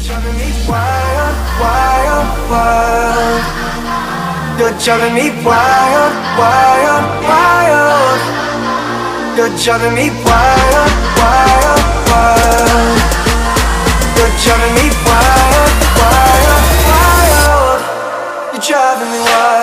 driving me wild, wild, wild. You're driving me wild, wild, wild. You're driving me wild, wild, wild. You're driving me wild, wild, wild. You're driving me wild.